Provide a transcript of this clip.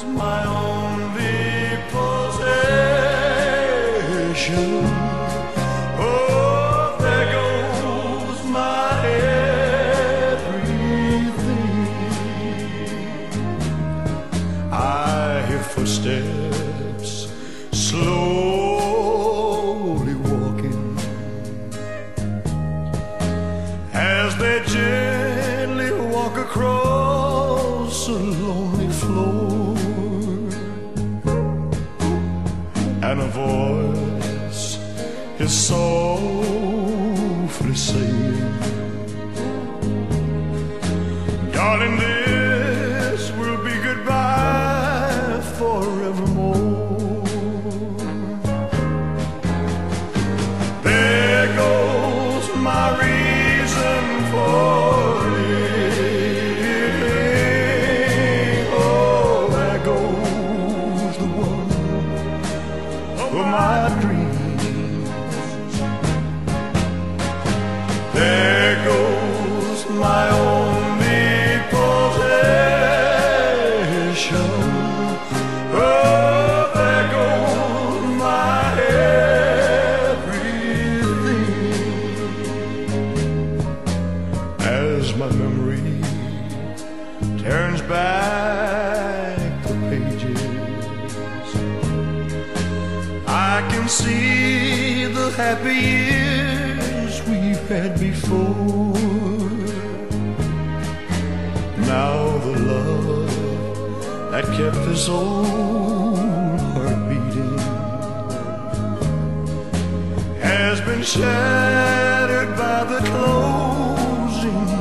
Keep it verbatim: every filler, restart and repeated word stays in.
my only possession. Oh, there goes my everything. I hear footsteps slowly walking as they gently walk across a lonely floor, and a voice is softly saying, darling, this will be goodbye forevermore. There goes my reason for living. Oh, there goes the one of my dreams. There goes my only possession. Oh, there goes my as my memory turns back the pages. I can see the happy years we've had before. Now the love that kept this old heart beating has been shattered by the closing